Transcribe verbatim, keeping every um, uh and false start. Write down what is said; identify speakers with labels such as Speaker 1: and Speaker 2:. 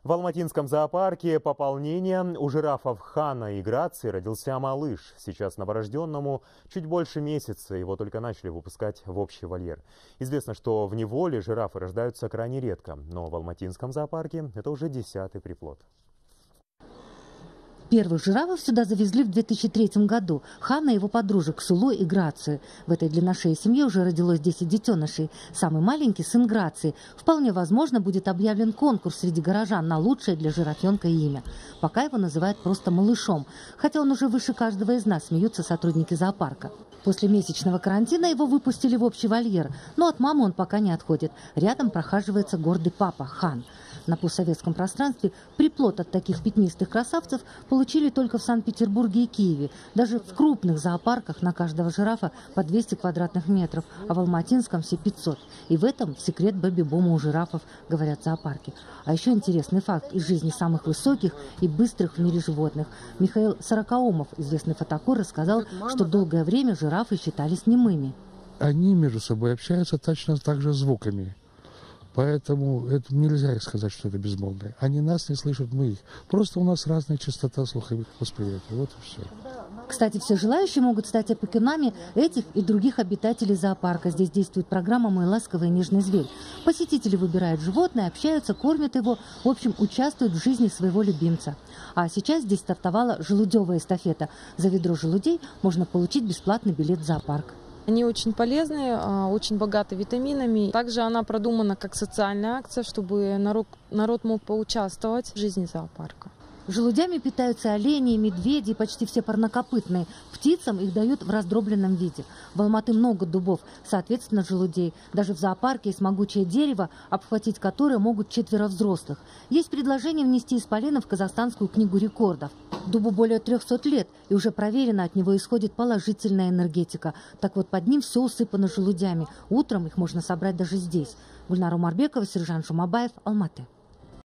Speaker 1: В Алматинском зоопарке пополнение. У жирафов Хана и Грации родился малыш. Сейчас новорожденному чуть больше месяца. Его только начали выпускать в общий вольер. Известно, что в неволе жирафы рождаются крайне редко. Но в Алматинском зоопарке это уже десятый приплод.
Speaker 2: Первых жирафов сюда завезли в две тысячи третьем году. Хана и его подружек Сулу и Грацию. В этой длинношеей семье уже родилось десять детенышей. Самый маленький, сын Грации. Вполне возможно, будет объявлен конкурс среди горожан на лучшее для жирафенка имя. Пока его называют просто малышом. Хотя он уже выше каждого из нас, смеются сотрудники зоопарка. После месячного карантина его выпустили в общий вольер. Но от мамы он пока не отходит. Рядом прохаживается гордый папа Хан. На постсоветском пространстве приплод от таких пятнистых красавцев получили только в Санкт-Петербурге и Киеве. Даже в крупных зоопарках на каждого жирафа по двести квадратных метров, а в Алматинском все пятьсот. И в этом секрет бэби-бума у жирафов, говорят зоопарки. А еще интересный факт из жизни самых высоких и быстрых в мире животных. Михаил Сорокаумов, известный фотокор, рассказал, что долгое время жирафы считались немыми.
Speaker 3: Они между собой общаются точно так же звуками. Поэтому это нельзя сказать, что это безмолвные. Они нас не слышат, мы их. Просто у нас разная частота слуховых восприятий. Вот и все.
Speaker 2: Кстати, все желающие могут стать опекунами этих и других обитателей зоопарка. Здесь действует программа «Мой ласковый и нежный зверь». Посетители выбирают животное, общаются, кормят его, в общем, участвуют в жизни своего любимца. А сейчас здесь стартовала желудевая эстафета. За ведро желудей можно получить бесплатный билет в зоопарк.
Speaker 4: Они очень полезные, очень богаты витаминами. Также она продумана как социальная акция, чтобы народ, народ мог поучаствовать в жизни зоопарка.
Speaker 2: Желудями питаются олени, медведи, почти все парнокопытные. Птицам их дают в раздробленном виде. В Алматы много дубов, соответственно, желудей. Даже в зоопарке есть могучее дерево, обхватить которое могут четверо взрослых. Есть предложение внести исполина в Казахстанскую книгу рекордов. Дубу более трехсот лет, и уже проверено, от него исходит положительная энергетика. Так вот, под ним все усыпано желудями. Утром их можно собрать даже здесь. Гульнара Умарбекова, Сержан Жумабаев, Алматы.